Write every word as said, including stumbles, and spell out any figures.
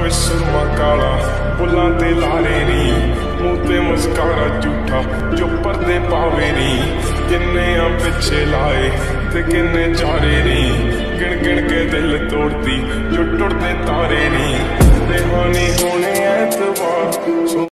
ਵਿੱਚ ਸੁਰਮਾ ਕਾਲਾ, ਬੁੱਲਾਂ ਤੇ ਲਾਰੇ ਨੀ, ਮੂੰਹ ਤੇ ਮੁਸਕਾਰਾ ਝੂਠਾ ਜੋ ਪਰਦੇ ਪਾਵੇ ਨੀ। ਕਿੰਨੇ ਆ ਪਿੱਛੇ ਲਾਏ ਤੇ ਕਿੰਨੇ ਚਾਰੇ ਨੀ, ਗਿਣ ਗਿਣ ਕੇ ਦਿਲ ਤੋੜਦੀ ਜੋ ਟੁੱਟਦੇ ਤਾਰੇ ਨੀ। ਦੇਵਾਨੀ ਹੋਣ